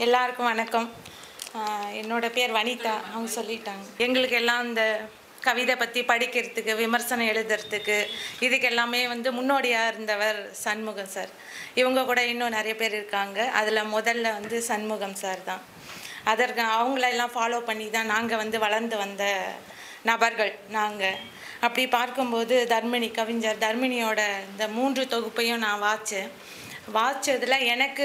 எல்லாருக்கும் வணக்கம். என்னோட பேர் வனிதா. அவங்க சொல்லிட்டாங்க. எங்களுக்கு எல்லாம் இந்த கவிதை பற்றி படிக்கிறதுக்கு, விமர்சனம் எழுதுறதுக்கு, இதுக்கு எல்லாமே முன்னோடியாக இருந்தவர் சண்முகம் சார். இவங்க கூட இன்னும் நிறைய பேர் இருக்காங்க. அதில் முதல்ல சண்முகம் சார் தான். அதற்கு அவங்களெல்லாம் ஃபாலோ பண்ணி தான் நாங்கள் வளர்ந்து வந்த நபர்கள் நாங்கள். அப்படி பார்க்கும்போது கவிஞர் தர்மினியோட இந்த 3 தொகுப்பையும் நான் வாச்சதில் எனக்கு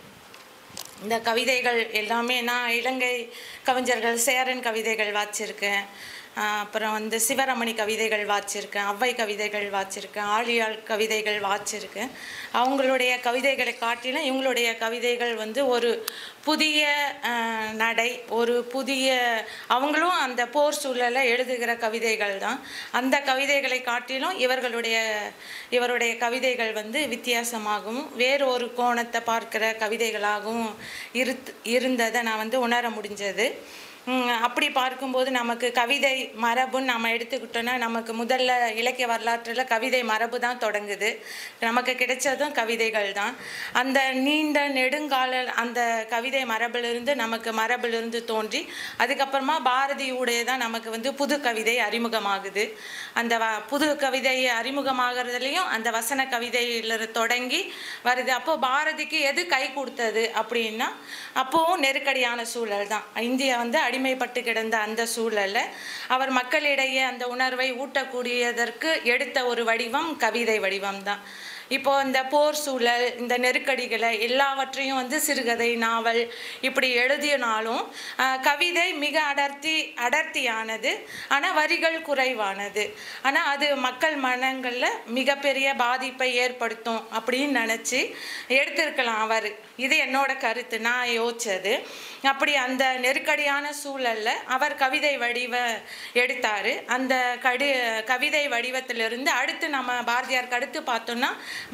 இந்த கவிதைகள் எல்லாமே நான் இலங்கை கவிஞர்கள் சேரன் கவிதைகள் வாச்சிருக்கேன். அப்புறம் சிவரமணி கவிதைகள் வாச்சிருக்கேன், ஔவை கவிதைகள் வாச்சிருக்கேன், ஆழியாள் கவிதைகள் வாச்சிருக்கேன். அவங்களுடைய கவிதைகளை காட்டிலும் இவங்களுடைய கவிதைகள் ஒரு புதிய நடை, ஒரு புதிய அவங்களும் அந்த போர் சூழலை எழுதுகிற கவிதைகள் தான். அந்த கவிதைகளை காட்டிலும் இவருடைய கவிதைகள் வித்தியாசமாகவும் வேறு ஒரு கோணத்தை பார்க்கிற கவிதைகளாகவும் இருந்ததை நான் உணர முடிஞ்சது. அப்படி பார்க்கும்போது நமக்கு கவிதை மரபுன்னு நம்ம எடுத்துக்கிட்டோன்னா, நமக்கு முதல்ல இலக்கிய வரலாற்றில் கவிதை மரபு தான் தொடங்குது. நமக்கு கிடைச்சதும் கவிதைகள் தான். அந்த நீண்ட நெடுங்கால அந்த கவிதை மரபிலிருந்து தோன்றி அதுக்கப்புறமா பாரதியுடைய தான் நமக்கு புது கவிதை அறிமுகமாகுது. அந்த புது கவிதை அறிமுகமாகறதுலேயும் அந்த வசன கவிதையில் தொடங்கி வருது. அப்போது பாரதிக்கு எது கை கொடுத்தது அப்படின்னா, அப்போவும் நெருக்கடியான சூழல் தான். இந்தியா அடிமைப்பட்டு கிடந்த அந்த சூழலில் அவர் மக்களிடையே அந்த உணர்வை ஊட்டக்கூடியதற்கு எடுத்த ஒரு வடிவம் கவிதை வடிவம் தான். இப்போது இந்த போர் சூழல், இந்த நெருக்கடிகளை எல்லாவற்றையும் சிறுகதை, நாவல் இப்படி எழுதினாலும் கவிதை மிக அடர்த்தியானது, ஆனால் வரிகள் குறைவானது. ஆனால் அது மக்கள் மனங்களில் மிகப்பெரிய பாதிப்பை ஏற்படுத்தும் அப்படின்னு நினச்சி எடுத்திருக்கலாம் அவர். இது என்னோட கருத்து, நான் யோசிச்சது. அப்படி அந்த நெருக்கடியான சூழலில் அவர் கவிதை எடுத்தார். அந்த கவிதை வடிவத்திலிருந்து அடுத்து நம்ம பாரதியாருக்கு அடுத்து பார்த்தோம்னா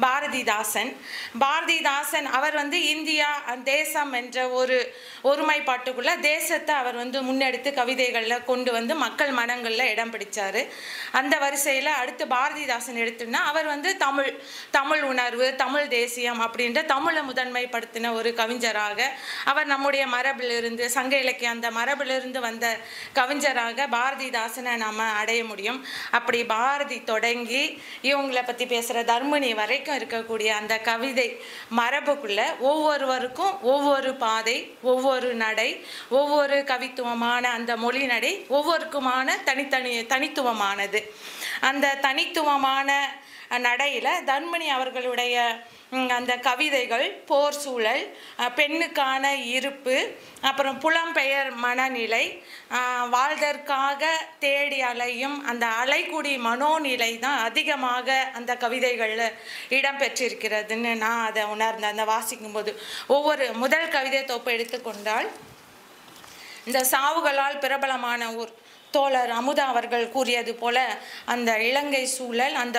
பாரதிதாசன் அவர் இந்தியா தேசம் என்ற ஒரு ஒருமைப்பாட்டுக்குள்ள தேசத்தை அவர் முன்னெடுத்து கவிதைகளில் கொண்டு மக்கள் மனங்களில் இடம் பிடிச்சார். அந்த வரிசையில் அடுத்து பாரதிதாசன் எடுத்துன்னா அவர் தமிழ் உணர்வு, தமிழ் தேசியம் அப்படின்ற தமிழை முதன்மைப்படுத்தின ஒரு கவிஞராக அவர் நம்முடைய மரபிலிருந்து, சங்க இலக்கிய அந்த மரபிலிருந்து வந்த கவிஞராக பாரதிதாசனை நாம் அடைய முடியும். அப்படி பாரதி தொடங்கி இவங்களை பற்றி பேசுகிற தர்மினி வரைக்கும் இருக்கக்கூடிய அந்த கவிதை மரபுக்குள்ள ஒவ்வொருவருக்கும் ஒவ்வொரு பாதை, ஒவ்வொரு நடை, ஒவ்வொரு கவித்துவமான அந்த மொழி நடை ஒவ்வொருக்குமான தனித்துவமானது. அந்த தனித்துவமான நடையில் தர்மினி அவர்களுடைய அந்த கவிதைகள் போர் சூழல், பெண்ணுக்கான இருப்பு, அப்புறம் புலம்பெயர் மனநிலை, வாழ்தற்காக தேடி அலையும் அந்த அலைக்குடி மனோநிலை தான் அதிகமாக அந்த கவிதைகளில் இடம்பெற்றிருக்கிறதுன்னு நான் அதை உணர்ந்தேன். அந்த வாசிக்கும்போது முதல் கவிதை தொகுப்பை எடுத்துக்கொண்டால், இந்த சாவுகளால் பிரபலமான ஊர் தோழர் அமுதா அவர்கள் கூறியது போல அந்த இலங்கை சூழல், அந்த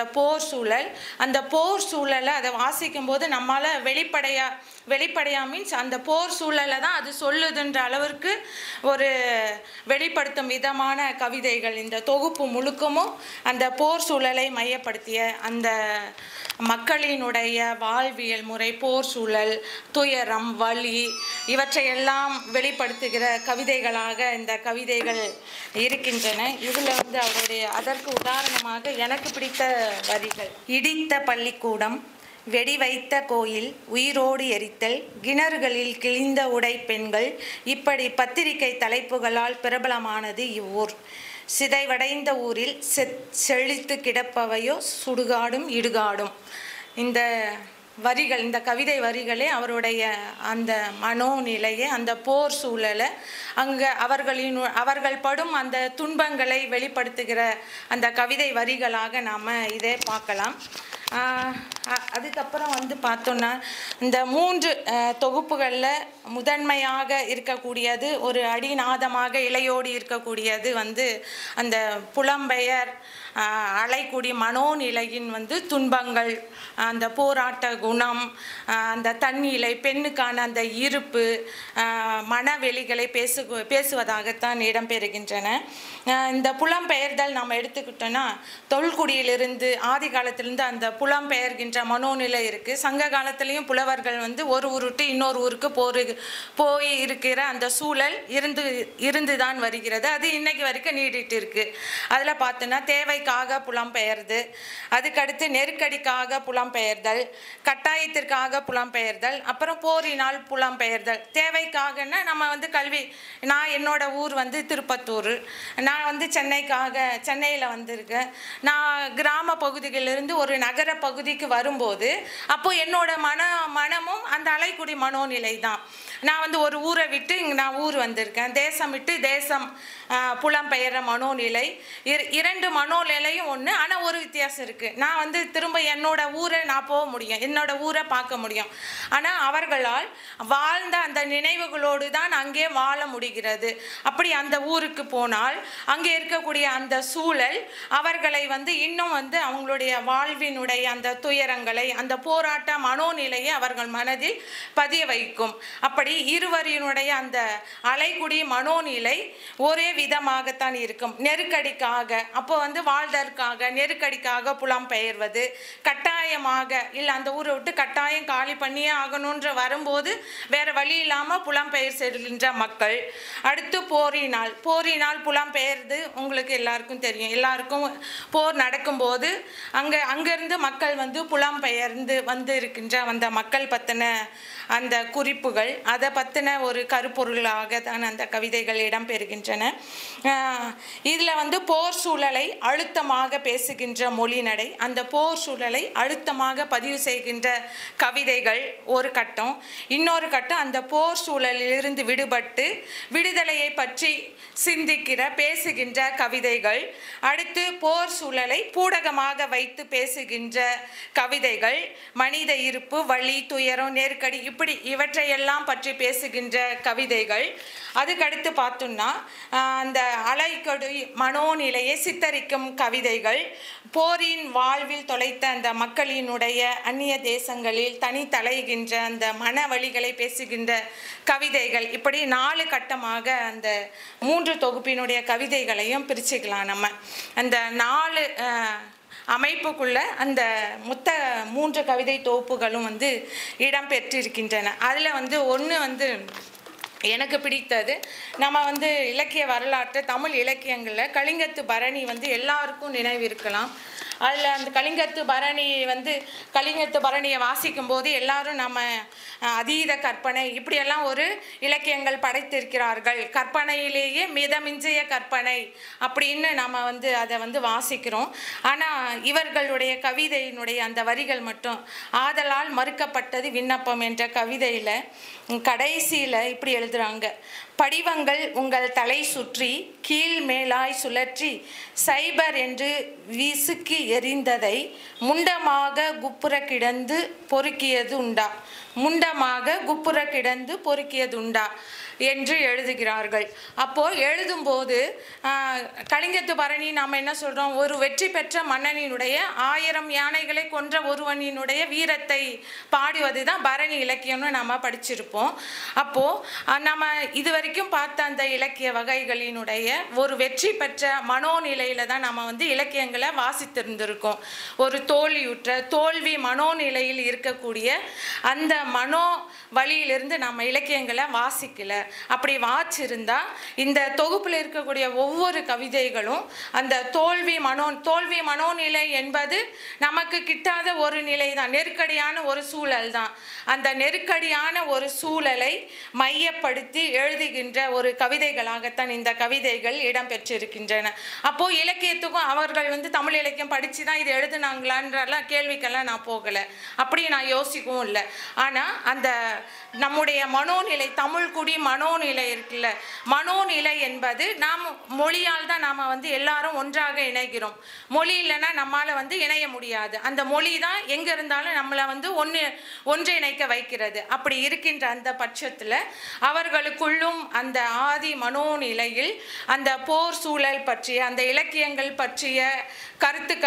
போர் சூழலை அதை வாசிக்கும் போது நம்மளால வெளிப்படையா மீன்ஸ் அந்த போர் சூழலை தான் அது சொல்லுதுன்ற அளவிற்கு ஒரு வெளிப்படுத்தும் விதமான கவிதைகள். இந்த தொகுப்பு முழுக்கமும் அந்த போர் சூழலை மையப்படுத்திய அந்த மக்களினுடைய வாழ்வியல் முறை, போர் சூழல், துயரம், வலி இவற்றையெல்லாம் வெளிப்படுத்துகிற கவிதைகளாக இந்த கவிதைகள் இருக்கின்றன. இதில் அவருடைய அதற்கு உதாரணமாக எனக்கு பிடித்த வரிகள்: இடித்த பள்ளிக்கூடம், வெடி வைத்த கோயில், உயிரோடு எரித்தல், கிணறுகளில் கிழிந்த உடை பெண்கள், இப்படி பத்திரிகை தலைப்புகளால் பிரபலமானது இவ்வூர். சிதைவடைந்த ஊரில் செழித்து கிடப்பவையோ சுடுகாடும் இடுகாடும். இந்த வரிகள், இந்த கவிதை வரிகளே அவருடைய அந்த மனோநிலையை, அந்த போர் சூழலை, அங்கே அவர்கள் படும் அந்த துன்பங்களை வெளிப்படுத்துகிற அந்த கவிதை வரிகளாக நாம் இதை பார்க்கலாம். அதுக்கப்புறம் பார்த்தோன்னா, இந்த 3 தொகுப்புகளில் முதன்மையாக இருக்கக்கூடியது, ஒரு அடிநாதமாக இலையோடு இருக்கக்கூடியது அந்த புலம்பெயர் அலைக்குடி மனோநிலையின் துன்பங்கள், அந்த போராட்ட குணம், அந்த தன்னிலை, பெண்ணுக்கான அந்த இருப்பு, மனவெளிகளை பேசுவதாகத்தான் இடம்பெறுகின்றன. இந்த புலம்பெயர்தல் நாம் எடுத்துக்கிட்டோன்னா, தொல்குடியிலிருந்து ஆதி காலத்திலிருந்து அந்த புலம்பெயர்கின்ற மனோநிலை இருக்குது. சங்க காலத்திலையும் புலவர்கள் வந்து ஒரு ஊர் விட்டு இன்னொரு ஊருக்கு போய் இருக்கிற அந்த சூழல் இருந்து தான் வருகிறது. அது இன்னைக்கு வரைக்கும் நீடிட்டு இருக்கு. அதில் பார்த்தோன்னா தேவைக்காக புலம்பெயர்து, அதுக்கடுத்து நெருக்கடிக்காக புலம்பெயர்தல், கட்டாயத்திற்காக புலம்பெயர்தல், அப்புறம் போரினால் புலம்பெயர்தல். தேவைக்காகன்னா நம்ம வந்து கல்வி, நான் என்னோட ஊர் வந்து திருப்பத்தூர், நான் வந்து சென்னையில் வந்திருக்கேன். நான் கிராம பகுதிகளிலிருந்து ஒரு நகர பகுதிக்கு வரும்போது அப்போ என்னோட மனமும் அந்த அலைக்குடி மனோநிலை தான். நான் வந்து ஒரு ஊரை விட்டு நான் ஊர் வந்திருக்கேன். தேசம் விட்டு தேசம் புலம்பெயர்ற மனோநிலை. இரண்டு மனோநிலையும் ஒன்று, ஆனால் ஒரு வித்தியாசம் இருக்குது. நான் வந்து திரும்ப என்னோட ஊரை நான் போக முடியும், என்னோட ஊரை பார்க்க முடியும். ஆனால் அவர்களால் வாழ்ந்த அந்த நினைவுகளோடு தான் அங்கே வாழ முடிகிறது. அப்படி அந்த ஊருக்கு போனால் அங்கே இருக்கக்கூடிய அந்த சூழல் அவர்களை வந்து இன்னும் வந்து அவங்களுடைய வாழ்வினுடைய அந்த துயரங்களை, அந்த போராட்ட மனோநிலையை அவர்கள் மனதில் பதிய வைக்கும். அப்படி இருவரினுடைய அந்த அலைக்குடி மனோநிலை ஒரே விதமாகத்தான் இருக்கும். நெருக்கடிக்காக, அப்போ வந்து வாழ்தற்காக நெருக்கடிக்காக புலம்பெயர்வது, கட்டாயமாக இல்லை அந்த ஊரை விட்டு கட்டாயம் காலி பண்ணியே ஆகணுன்ற வரும்போது வேற வழி இல்லாமல் புலம்பெயர் செல்கின்ற மக்கள். அடுத்து போரினால் புலம்பெயர்ந்து உங்களுக்கு எல்லாருக்கும் தெரியும். எல்லாருக்கும் போர் நடக்கும்போது அங்கேருந்து மக்கள் வந்து புலம்பெயர்ந்து வந்து இருக்கின்ற அந்த மக்கள் பற்றின அந்த குறிப்புகள், அதை பற்றின ஒரு கருப்பொருளாக தான் அந்த கவிதைகள் இடம்பெறுகின்றன. இதில் வந்து போர் சூழலை அழுத்தமாக பேசுகின்ற மொழிநடை, அந்த போர் சூழலை அழுத்தமாக பதிவு செய்கின்ற கவிதைகள் ஒரு கட்டம். இன்னொரு கட்டம் அந்த போர் சூழலிலிருந்து விடுபட்டு விடுதலையை பற்றி பேசுகின்ற கவிதைகள். அடுத்து போர் சூழலை பூடகமாக வைத்து பேசுகின்ற கவிதைகள், மனித இருப்பு, வலி, துயரம், நெருக்கடி, இப்படி இவற்றையெல்லாம் பற்றி பேசுகின்ற கவிதைகள். அதுக்கடுத்து பார்த்தோம்னா அந்த அலைக்கொடி மனோநிலையை சித்தரிக்கும் கவிதைகள், போரின் வாழ்வில் தொலைத்த அந்த மக்களினுடைய அந்நிய தேசங்களில் தனித்தலைகின்ற அந்த மன வழிகளை பேசுகின்ற கவிதைகள். இப்படி 4 கட்டமாக அந்த 3 தொகுப்பினுடைய கவிதைகளையும் பிரிச்சுக்கலாம். நம்ம அந்த 4 அமைப்புக்குள்ள அந்த மொத்த 3 கவிதை தொகுப்புகளும் வந்து இடம்பெற்றிருக்கின்றன. அதில் வந்து ஒன்று வந்து எனக்கு பிடித்தது, நம்ம வந்து இலக்கிய வரலாற்று தமிழ் இலக்கியங்களில் கலிங்கத்து பரணி வந்து எல்லாருக்கும் நினைவு இருக்கலாம். அதில் அந்த கலிங்கத்து பரணியை வாசிக்கும் போது எல்லாரும் நம்ம அதீத கற்பனை இப்படியெல்லாம் ஒரு இலக்கியங்கள் படைத்திருக்கிறார்கள், கற்பனையிலேயே மிதமிஞ்சிய கற்பனை அப்படின்னு நம்ம வந்து அதை வந்து வாசிக்கிறோம். ஆனால் இவர்களுடைய கவிதையினுடைய அந்த வரிகள் மட்டும், ஆதலால் மறுக்கப்பட்டது விண்ணப்பம் என்ற கவிதையில் கடைசியில் இப்படி எழுதுறாங்க: படிவங்கள் உங்கள் தலை சுற்றி கீழ் மேலாய் சுழற்றி சைபர் என்று வீசுக்கி எரிந்ததை முண்டமாக குப்புற கிடந்து பொறுக்கியது உண்டா, முண்டமாக குப்புற கிடந்து பொறுக்கியது உண்டா என்று எழுதுகிறார்கள். அப்போது எழுதும்போது கலிங்கத்து பரணி நாம் என்ன சொல்கிறோம், ஒரு வெற்றி பெற்ற மன்னனினுடைய 1000 யானைகளை கொன்ற ஒருவனினுடைய வீரத்தை பாடுவது தான் பரணி இலக்கியம்னு நம்ம படிச்சிருப்போம். அப்போது நம்ம இது வரைக்கும் பார்த்த அந்த இலக்கிய வகைகளினுடைய ஒரு வெற்றி பெற்ற மனோநிலையில் தான் நம்ம வந்து இலக்கியங்களை வாசித்திருந்திருக்கோம். ஒரு தோல்வி மனோநிலையில் இருக்கக்கூடிய அந்த மனோ வழியிலிருந்து நம்ம இலக்கியங்களை வாசிக்கல. அப்படி வாசிச்சிருந்தா இந்த தொகுப்பில் இருக்கக்கூடிய ஒவ்வொரு கவிதைகளும் அந்த தோல்வி மனோநிலை என்பது நமக்கு கிட்டாத ஒரு நிலை தான், நெருக்கடியான ஒரு சூழல் தான். அந்த நெருக்கடியான ஒரு சூழலை மையப்படுத்தி எழுதுகின்ற ஒரு கவிதைகளாகத்தான் இந்த கவிதைகள் இடம்பெற்றிருக்கின்றன. அப்போ இலக்கியத்துக்கும் அவர்கள் வந்து தமிழ் இலக்கியம் படித்து தான் இது எழுதுனாங்களான்றலாம் கேள்விக்கெல்லாம் நான் போகலை, அப்படி நான் யோசிக்கவும் இல்லை. ஆனால் அந்த நம்முடைய மனோநிலை, தமிழ்குடி மனோநிலை இருக்குல்ல, மனோநிலை என்பது நாம் மொழியால் தான் நாம் வந்து எல்லாரும் ஒன்றாக இணைகிறோம். மொழி இல்லைன்னா நம்மளால் வந்து இணைய முடியாது. அந்த மொழி தான் எங்கே இருந்தாலும் நம்மளை வந்து ஒன்றிணைக்க வைக்கிறது. அப்படி இருக்கின்ற அந்த பட்சத்தில் அவர்களுக்குள்ளும் அந்த ஆதி மனோநிலையில் அந்த போர் சூழல் பற்றிய அந்த இலக்கியங்கள் பற்றிய கருத்துக்கள்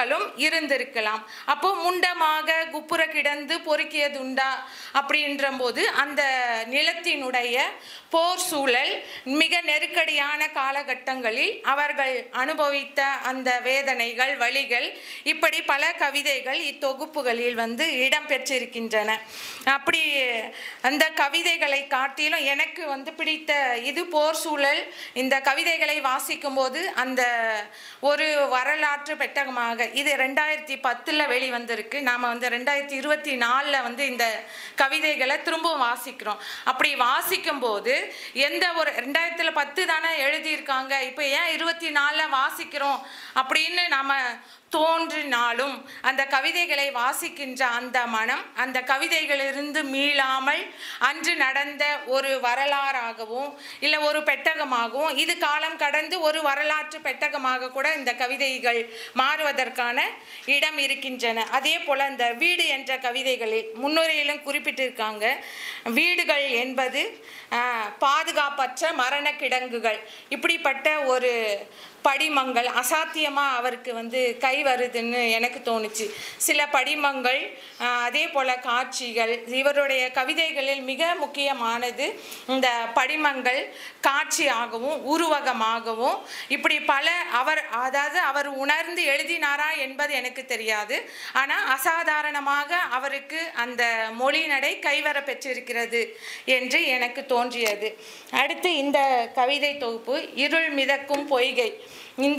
சொற்களும் இருந்திருக்கலாம். அப்போ முண்டமாக குப்புற கிடந்து பொறுக்கியதுண்டா அப்படின்ற போது அந்த நிலத்தினுடைய போர் சூழல் மிக நெருக்கடியான காலகட்டங்களில் அவர்கள் அனுபவித்த அந்த வேதனைகள், வழிகள், இப்படி பல கவிதைகள் இத்தொகுப்புகளில் வந்து இடம்பெற்றிருக்கின்றன. அப்படி அந்த கவிதைகளை காட்டிலும் எனக்கு வந்து பிடித்த இது போர் சூழல். இந்த கவிதைகளை வாசிக்கும் போது அந்த ஒரு வரலாற்று பெட்டகமாக இது 2010 வெளிவந்திருக்கு. நாம் வந்து 2024 வந்து இந்த கவிதைகளை திரும்பவும் வாசிக்கிறோம். அப்படி வாசிக்கும் போது எந்த ஒரு 2010 தானே எழுதியிருக்காங்க, இப்போ ஏன் 24 வாசிக்கிறோம் அப்படின்னு நாம தோன்றினாலும் அந்த கவிதைகளை வாசிக்கின்ற அந்த மனம் அந்த கவிதைகளிலிருந்து மீளாமல் அன்று நடந்த ஒரு வரலாறாகவும் இல்லை ஒரு பெட்டகமாகவும், இது காலம் கடந்து ஒரு வரலாற்று பெட்டகமாக கூட இந்த கவிதைகள் மாறுவதற்கான இடம் இருக்கின்றன. அதே போல் இந்த வீடு என்ற கவிதைகளில் முன்னுரையிலும் குறிப்பிட்டிருக்காங்க. வீடுகள் என்பது பாதுகாப்பற்ற மரண கிடங்குகள், இப்படிப்பட்ட ஒரு படிமங்கள் அசாத்தியமாக அவருக்கு வந்து கை வருதுன்னு எனக்கு தோணுச்சு. சில படிமங்கள், அதே போல் காட்சிகள், இவருடைய கவிதைகளில் மிக முக்கியமானது இந்த படிமங்கள் காட்சியாகவும் உருவகமாகவும் இப்படி பல அவர் உணர்ந்து எழுதினாரா என்பது எனக்கு தெரியாது. ஆனால் அசாதாரணமாக அவருக்கு அந்த மொழி நடை கைவர பெற்றிருக்கிறது என்று எனக்கு தோன்றியது. அடுத்து இந்த கவிதை தொகுப்பு இருள் மிதக்கும் பொய்கை. இந்த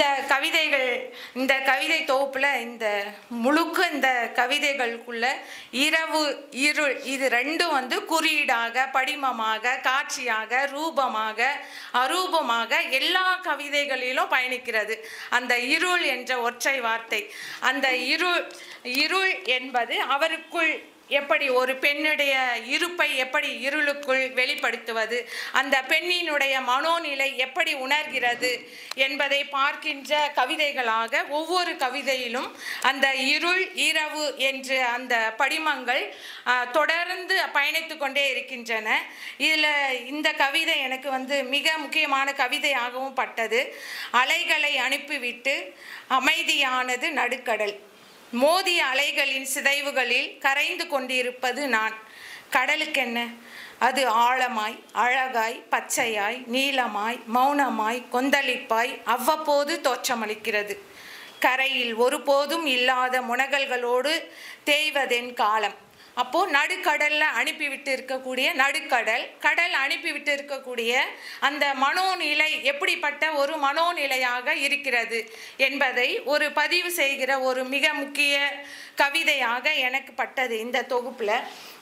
கவிதை தொகுப்புல இந்த முழுக்க இந்த கவிதைகளுக்குள்ள இரவு இருள் இது ரெண்டும் வந்து குறியீடாக, படிமமாக, காட்சியாக, ரூபமாக, அரூபமாக எல்லா கவிதைகளிலும் பயணிக்கிறது. அந்த இருள் என்ற ஒற்றை வார்த்தை, அந்த இருள் என்பது அவருக்குள் எப்படி ஒரு பெண்ணுடைய இருப்பை எப்படி இருளுக்குள் வெளிப்படுத்துவது, அந்த பெண்ணினுடைய மனோநிலை எப்படி உணர்கிறது என்பதை பார்க்கின்ற கவிதைகளாக ஒவ்வொரு கவிதையிலும் அந்த இருள் இரவு என்று அந்த படிமங்கள் தொடர்ந்து பயணித்து கொண்டே இருக்கின்றன. இதில் இந்த கவிதை எனக்கு வந்து மிக முக்கியமான கவிதையாகவும் பட்டது. அலைகளை அனுப்பிவிட்டு அமைதியானது நடுக்கடல், மோதிய அலைகளின் சிதைவுகளில் கரைந்து கொண்டிருப்பது நான். கடலுக்கென்ன, அது ஆழமாய், அழகாய், பச்சையாய், நீளமாய், மௌனமாய், கொந்தளிப்பாய் அவ்வப்போது தோற்றமளிக்கிறது. கரையில் ஒருபோதும் இல்லாத முனகல்களோடு தேய்வதென் காலம். அப்போது நடுக்கடலில் அனுப்பிவிட்டு இருக்கக்கூடிய கடல் அனுப்பிவிட்டு இருக்கக்கூடிய அந்த மனோநிலை எப்படிப்பட்ட ஒரு மனோநிலையாக இருக்கிறது என்பதை ஒரு பதிவு செய்கிற ஒரு மிக முக்கிய கவிதையாக எனக்கு பட்டது இந்த தொகுப்பில்.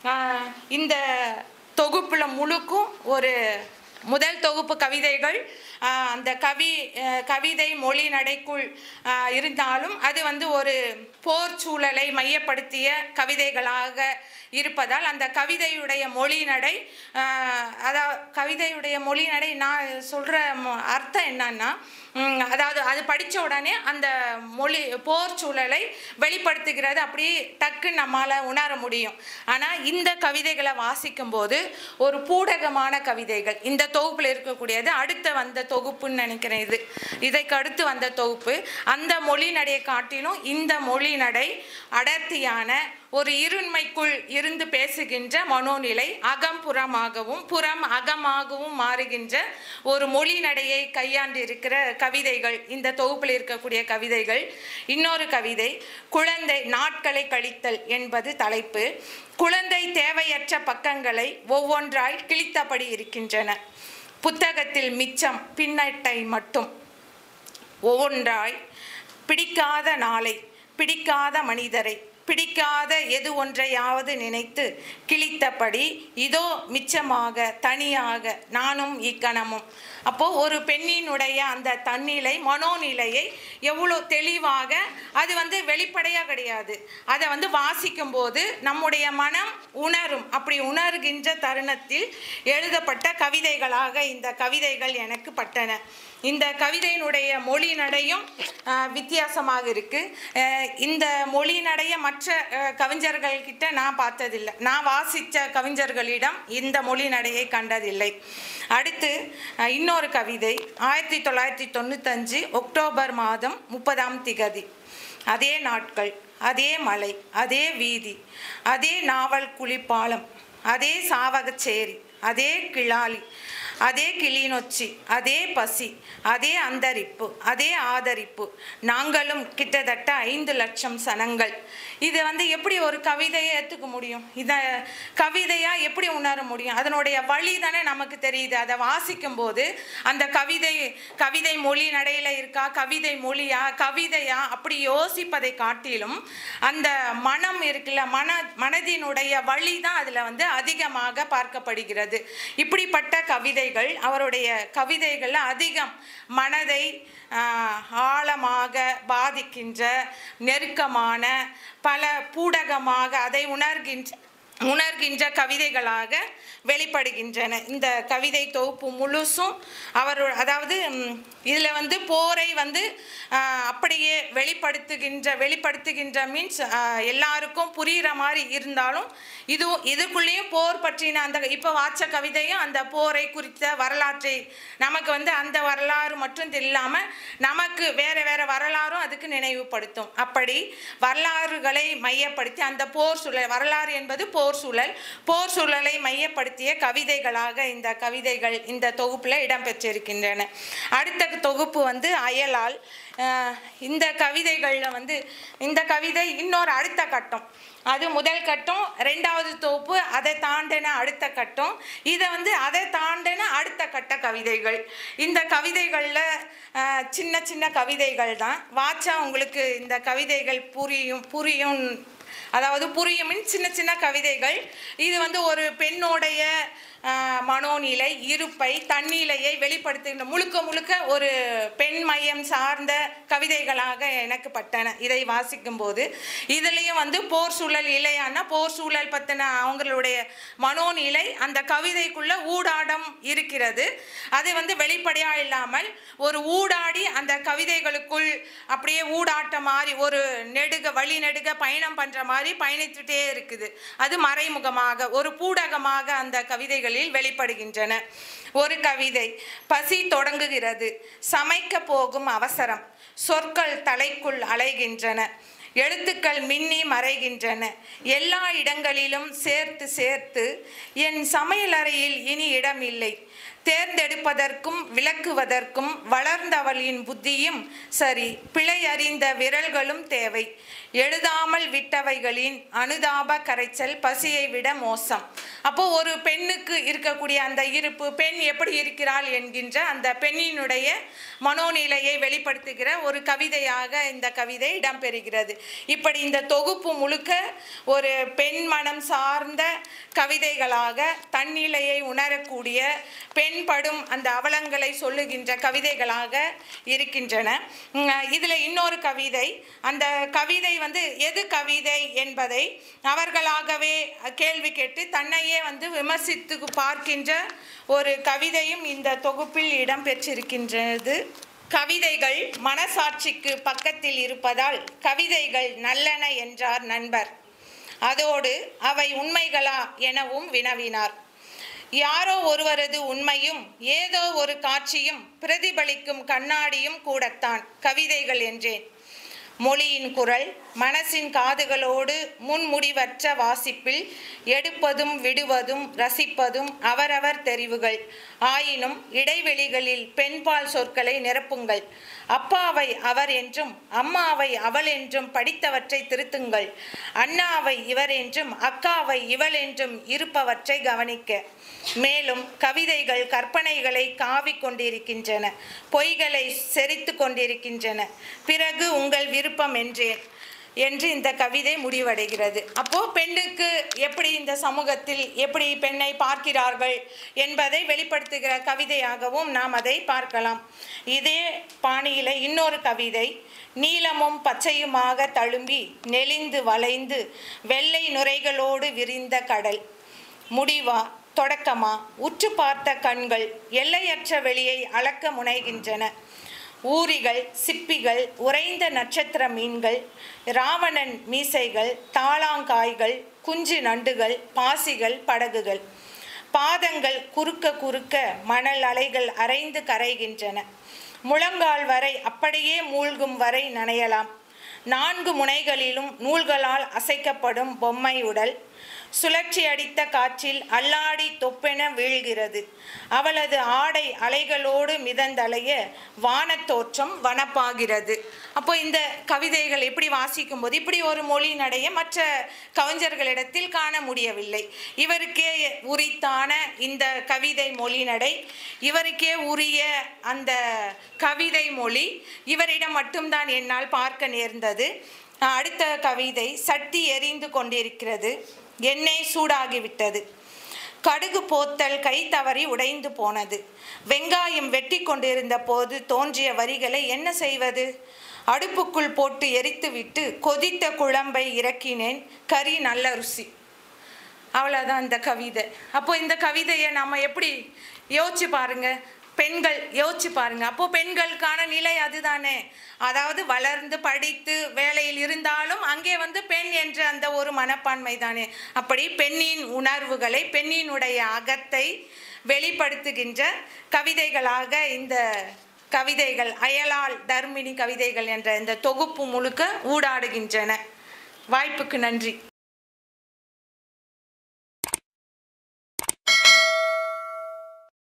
இந்த தொகுப்பில் முழுக்கும் ஒரு முதல் தொகுப்பு கவிதைகள் அந்த கவிதை மொழி நடைக்குள் இருந்தாலும் அது வந்து ஒரு போர் சூழலை மையப்படுத்திய கவிதைகளாக இருப்பதால் அந்த கவிதையுடைய மொழி நடை, அதாவது கவிதையுடைய மொழி நடை நான் சொல்கிற அர்த்தம் என்னன்னா, அதாவது அது படித்த உடனே அந்த போர் சூழலை வெளிப்படுத்துகிறது, அப்படி டக்குன்னு நம்மளால் உணர முடியும். ஆனால் இந்த கவிதைகளை வாசிக்கும்போது ஒரு பூடகமான கவிதைகள் இந்த தொகுப்பில் இருக்கக்கூடியது. அடுத்த வந்த தொகுப்புன்னு நினைக்கிறேன், இதைக்கு அடுத்து வந்த தொகுப்பு. அந்த மொழி நடையை காட்டிலும் இந்த மொழி நடை அடர்த்தியான ஒரு இருண்மைக்குள் இருந்து பேசுகின்ற மனோநிலை, அகம் புறமாகவும் புறம் அகமாகவும் மாறுகின்ற ஒரு மொழி நடையை கையாண்டு இருக்கிற கவிதைகள் இந்த தொகுப்பில் இருக்கக்கூடிய கவிதைகள். இன்னொரு கவிதை குழந்தை நாட்களை கழித்தல் என்பது தலைப்பு. குழந்தை தேவையற்ற பக்கங்களை ஒவ்வொன்றாய் கிழித்தபடி இருக்கின்றன. புத்தகத்தில் மிச்சம் பின்னட்டை மட்டும். ஒவ்வொன்றாய் பிடிக்காத நாளை, பிடிக்காத மனிதரை, பிடிக்காத எது ஒன்றையாவது நினைத்து கிழித்தபடி இதோ மிச்சமாக தனியாக நானும் இக்கணமும். அப்போது ஒரு பெண்ணினுடைய அந்த தன்னிலை மனோநிலையை எவ்வளோ தெளிவாக, அது வந்து வெளிப்படையாக கிடையாது, அதை வந்து வாசிக்கும் போது நம்முடைய மனம் உணரும். அப்படி உணர்கின்ற தருணத்தில் எழுதப்பட்ட கவிதைகளாக இந்த கவிதைகள் எனக்கு பட்டன. இந்த கவிதையினுடைய மொழி நடையும் வித்தியாசமாக இருக்குது. இந்த மொழி நடைய மற்ற கவிஞர்கள்கிட்ட நான் பார்த்ததில்லை, நான் வாசித்த கவிஞர்களிடம் இந்த மொழி நடையை கண்டதில்லை. அடுத்து இன்னொரு கவிதை 1995 அக்டோபர் மாதம் 30ஆம் திகதி. அதே நாட்கள், அதே மலை, அதே வீதி, அதே நாவல் குளிப்பாலம், அதே சாவகச்சேரி, அதே கிளாலி, அதே கிளிநொச்சி, அதே பசி, அதே அந்தரிப்பு, அதே ஆதரிப்பு, நாங்களும் கிட்டத்தட்ட 5 லட்சம் சனங்கள். இதை எப்படி ஒரு கவிதையை ஏற்றுக்க முடியும்? இதை கவிதையாக எப்படி உணர முடியும்? அதனுடைய வழி தானே நமக்கு தெரியுது. அதை வாசிக்கும் போது அந்த கவிதை மொழி நடையில் இருக்கா, கவிதை மொழியா, கவிதையா, அப்படி யோசிப்பதை காட்டிலும் அந்த மனம் இருக்குல்ல, மனதினுடைய வழி தான் அதில் அதிகமாக பார்க்கப்படுகிறது. இப்படிப்பட்ட கவிதைகள் அவருடைய கவிதைகள் அதிகம் மனதை ஆழமாக பாதிக்கின்ற, நெருக்கமான, பல பூடகமாக அதை உணர்கின்ற கவிதைகளாக வெளிப்படுகின்றன. இந்த கவிதை தொகுப்பு முழுசும் அதாவது இதில் போரை அப்படியே வெளிப்படுத்துகின்ற மீன்ஸ் எல்லாருக்கும் புரிகிற மாதிரி இருந்தாலும் இதுக்குள்ளேயும் போர் பற்றின அந்த இப்போ வாச்ச கவிதையும் அந்த போரை குறித்த வரலாற்றை நமக்கு அந்த வரலாறு மட்டும் இல்லாமல் நமக்கு வேறு வேறு வரலாறும் அதுக்கு நினைவுபடுத்தும். அப்படி வரலாறுகளை மையப்படுத்தி அந்த போர் சூழல், வரலாறு என்பது போர் சூழலை மையப்படுத்திய கவிதைகளாக இந்த கவிதைகள் இந்த தொகுப்பில் இடம்பெற்றிருக்கின்றன. அடுத்த தொகுப்பு அயலால். இந்த கவிதைகளில் இந்த கவிதை இன்னொரு அடுத்த கட்டம். அது முதல் கட்டம், 2வது தொகுப்பு அதை தாண்டின அடுத்த கட்டம், இதை அதை தாண்டின அடுத்த கட்ட கவிதைகள். இந்த கவிதைகளில் சின்ன சின்ன கவிதைகள் தான் வாச்சா உங்களுக்கு இந்த கவிதைகள் புரியும். அதாவது புரியும் சின்ன சின்ன கவிதைகள். இது ஒரு பெண்ணோடைய மனோநிலை, இருப்பை, தன்னிலையை வெளிப்படுத்துகின்ற முழுக்க ஒரு பெண் மையம் சார்ந்த கவிதைகளாக எனக்கு பட்டன. இதை வாசிக்கும் போது இதுலேயும் போர் சூழல் இல்லையானா போர் சூழல் பற்றின அவங்களுடைய மனோநிலை அந்த கவிதைக்குள்ள ஊடாடம் இருக்கிறது. அது வெளிப்படையாக இல்லாமல் ஒரு ஊடாடி அந்த கவிதைகளுக்குள் அப்படியே ஊடாட்ட மாதிரி ஒரு வழி நெடுக பயணம் பண்ணுற மாதிரி பயணித்துட்டே இருக்குது. அது மறைமுகமாக ஒரு பூடகமாக அந்த கவிதைகளில் வெளிப்படுகின்றன. ஒரு கவிதை, பசி தொடங்குகிறது, சமைக்க போகும் அவசரம், சொற்கள் தலைக்குள் அலைகின்றன, எழுத்துக்கள் மின்னி மறைகின்றன, எல்லா இடங்களிலும் சேர்த்து சேர்த்து என் சமையலறையில் இனி இடம் இல்லை, தேர்ந்தெடுப்பதற்கும் விளக்குவதற்கும் வளர்ந்தவளின் புத்தியும் சரி, பிழை அறிந்த விரல்களும் தேவை, எழுதாமல் விட்டவைகளின் அனுதாப கரைச்சல் பசியை விட மோசம். அப்போ ஒரு பெண்ணுக்கு இருக்கக்கூடிய அந்த இருப்பு, பெண் எப்படி இருக்கிறாள் என்கின்ற அந்த பெண்ணினுடைய மனோநிலையை வெளிப்படுத்துகிற ஒரு கவிதையாக இந்த கவிதை இடம்பெறுகிறது. இப்படி இந்த தொகுப்பு முழுக்க ஒரு பெண் மனம் சார்ந்த கவிதைகளாக, தன்னிலையை உணரக்கூடிய, பெண் படும் அந்த அவலங்களை சொல்லுகின்ற கவிதைகளாக இருக்கின்றன. இதில் இன்னொரு கவிதை, அந்த கவிதை எது கவிதை என்பதை அவர்களாகவே கேள்வி கேட்டு தன்னையே விமர்சித்து பார்க்கின்ற ஒரு கவிதையும் இந்த தொகுப்பில் இடம்பெற்றிருக்கின்றது. கவிதைகள் மனசாட்சிக்கு பக்கத்தில் இருப்பதால் கவிதைகள் நல்லன என்றார் நண்பர். அதோடு அவை உண்மைகளா எனவும் வினவினார். யாரோ ஒருவரது உண்மையும் ஏதோ ஒரு காட்சியும் பிரதிபலிக்கும் கண்ணாடியும் கூடத்தான் கவிதைகள் என்றேன். மொழியின் குரல் மனசின் காதுகளோடு முன்முடிவற்ற வாசிப்பில் எடுப்பதும் விடுவதும் ரசிப்பதும் அவரவர் தெரிவுகள். ஆயினும் இடைவெளிகளில் பெண்பால் சொற்களை நிரப்புங்கள். அப்பாவை அவர் என்றும் அம்மாவை அவள் என்றும் படித்தவற்றை திருத்துங்கள். அண்ணாவை இவர் என்றும் அக்காவை இவள் என்றும் இருப்பவற்றை கவனிக்க. மேலும் கவிதைகள் கற்பனைகளை காவிக் கொண்டிருக்கின்றன, பொய்களை செறித்து கொண்டிருக்கின்றன. பிறகு உங்கள் விருப்பம் என்று இந்த கவிதை முடிவடைகிறது. அப்போது பெண்ணுக்கு எப்படி இந்த சமூகத்தில் எப்படி பெண்ணை பார்க்கிறார்கள் என்பதை வெளிப்படுத்துகிற கவிதையாகவும் நாம் அதை பார்க்கலாம். இதே பாணியில் இன்னொரு கவிதை, நீலமும் பச்சையுமாக தழும்பி நெளிந்து வளைந்து வெள்ளை நுரைகளோடு விரிந்த கடல். முடிவா தொடக்கமா? உற்று பார்த்த கண்கள் எல்லையற்ற வெளியை அளக்க முனைகின்றன. ஊரிகள், சிப்பிகள், உறைந்த நட்சத்திர மீன்கள், ராவணன் மீசைகள், தாளாங்காய்கள், குஞ்சு நண்டுகள், பாசிகள், படகுகள். பாதங்கள் குறுக்க குறுக்க மணல் அலைகள் அரைந்து கரைகின்றன. முழங்கால் வரை அப்படியே மூழ்கும் வரை நனையலாம். 4 முனைகளிலும் நூல்களால் அசைக்கப்படும் பொம்மை உடல் சுழற்சி அடித்த காற்றில் அல்லாடி தொப்பென வீழ்கிறது. அவளது ஆடை அலைகளோடு மிதந்தலைய வானத்தோற்றம் வனப்பாகிறது. அப்போ இந்த கவிதைகள் எப்படி வாசிக்கும் போது இப்படி ஒரு மொழி நடைய மற்ற கவிஞர்களிடத்தில் காண முடியவில்லை. இவருக்கே உரித்தான இந்த கவிதை மொழி நடை, இவருக்கே உரிய அந்த கவிதை மொழி இவரிடம் மட்டும்தான் என்னால் பார்க்க நேர்ந்தது. அடுத்த கவிதை, சட்டி எரிந்து கொண்டிருக்கிறது, எண்ணெய் சூடாகிவிட்டது, கடுகு போத்தல் கை தவறி உடைந்து போனது, வெங்காயம் வெட்டி கொண்டிருந்த போது தோன்றிய வரிகளை என்ன செய்வது, அடுப்புக்குள் போட்டு எரித்துவிட்டு கொதித்த குழம்பை இறக்கினேன், கறி நல்ல ருசி. அவ்வளோதான் இந்த கவிதை. அப்போ இந்த கவிதையை நம்ம எப்படி யோசிச்சு பாருங்க, பெண்கள் யோசிச்சு பாருங்க. அப்போ பெண்களுக்கான நிலை அதுதானே. அதாவது வளர்ந்து படித்து வேலையில் இருந்தாலும் அங்கே பெண் என்ற அந்த ஒரு மனப்பான்மை தானே. அப்படி பெண்ணின் உணர்வுகளை, பெண்ணினுடைய அகத்தை வெளிப்படுத்துகின்ற கவிதைகளாக இந்த கவிதைகள், அயலால் தர்மினி கவிதைகள் என்ற இந்த தொகுப்பு முழுக்க ஊடாடுகின்றன. வாய்ப்புக்கு நன்றி.